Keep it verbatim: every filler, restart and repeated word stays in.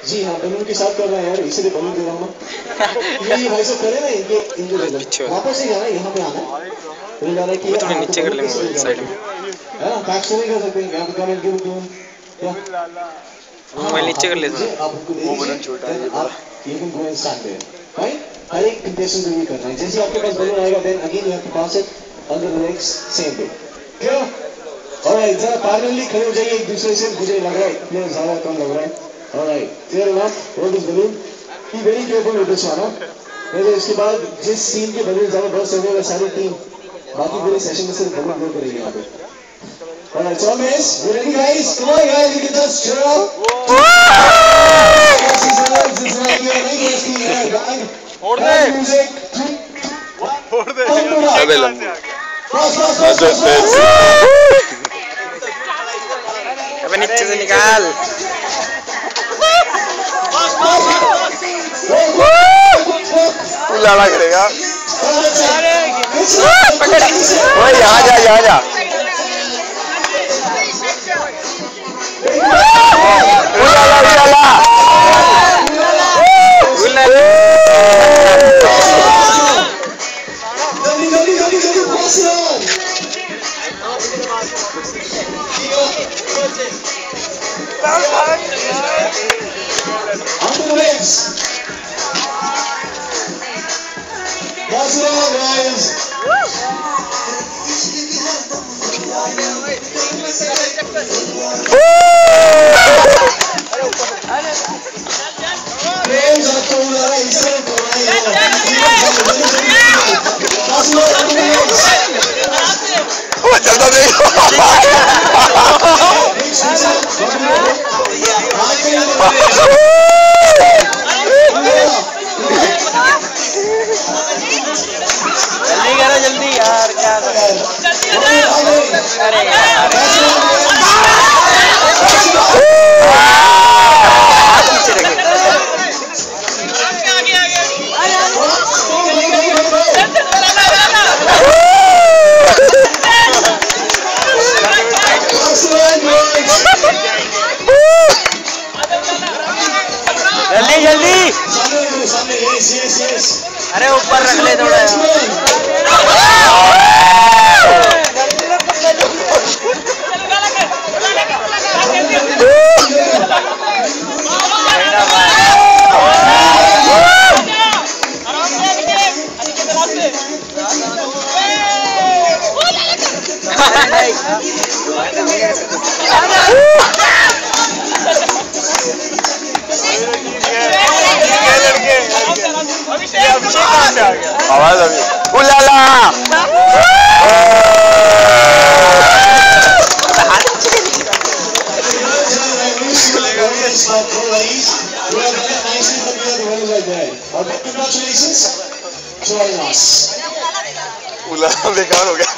जी हाँ, बलून के साथ कर रहे हैं यार, इसीलिए बलून दे रहा हूँ मैं। ये भाई सब करे ना, इनके इनको दे दो। वापस नहीं जाना, यहाँ पे आना। तो जा रहा है कि वो थोड़ा नीचे कर लेंगे साइड में। है ना, बैक से नहीं कर सकते, यहाँ पे कमेंट गिव टू क्या? मोबाइल नीचे कर लेते हैं। आप उनको दे दीजिए, आप you can go and stand there, right? हर एक कंटेस्टेंट को ये करना है। जैसे आपके पास बलून आएगा, then again you have to pass it under the legs, same way. क्यों? Alright, जरा parallelly खड़े हो जाइए एक दूसरे से, मुझे लग रहा है ये ज़्यादा कम लग रहा है। Alright, fair enough. Hold this balloon. Be very careful with this one, huh? नहीं तो इसके बाद जिस टीम के बलून ज़्यादा बर्स्ट हो गए, सारी टीम बाकी पूरे सेशन में सिर्फ बलून ब्लो करेगी यहाँ पे। Alright, so miss, you ready guys? Come on guys, you can just cheer up. छोड़ दे छोड़ दे अबे नीचे से निकाल। उलाला करेगा। पकड़ ओए यहाँ जा यहाँ जा। उलाला उलाला चलता नहीं जल्दी करो जल्दी यार, क्या अरे यार जल्दी जल्दी। अरे ऊपर रख ले थोड़ा। आवाज अभी उलाला उलाला बेकार हो गया।